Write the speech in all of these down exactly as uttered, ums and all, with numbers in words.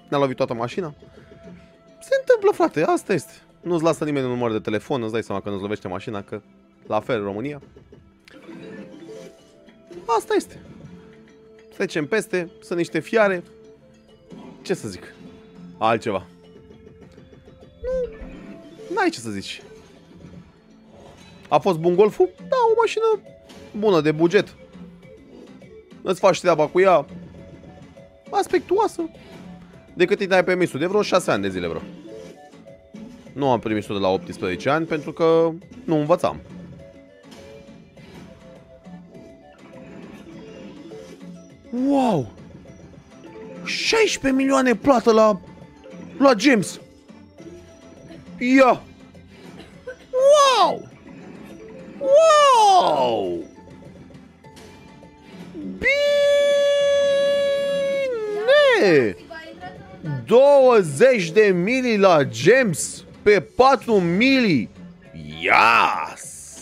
Ne-a lovit toată mașina. Se întâmplă, frate, asta este. Nu-ți lasă nimeni un număr de telefon, îți dai seama că nu-ți lovește mașina, că la fel în România. Asta este. Trecem peste, sunt niște fiare. Ce să zic? Altceva. Nu, n-ai ce să zici. A fost bun Golful? Da, o mașină bună, de buget. Îți faci treaba cu ea. Aspectuoasă. De cât îi dai permisul? De vreo șase ani de zile, bro. Nu am permisul de la optsprezece ani pentru că nu învățam. Wow! șaisprezece milioane plată la la James. Ia! Wow! Wow! Bine! douăzeci de mili la James pe patru mili. Yes!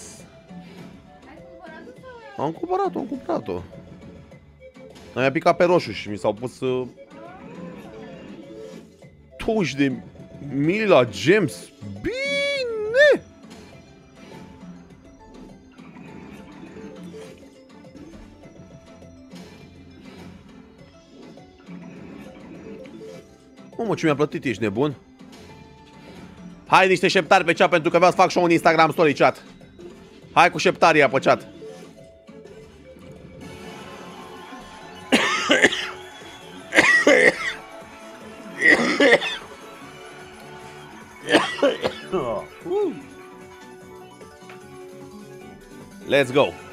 Am cumpărat-o, am cumpărat-o. Mi-a picat pe roșu și mi s-au pus uh, douăzeci de mili la James. Bine! Mamă, ce mi-a plătit, ești nebun? Hai niște șeptari pe chat pentru că vreau să fac și un Instagram story chat. Hai cu șeptaria pe chat. Let's go.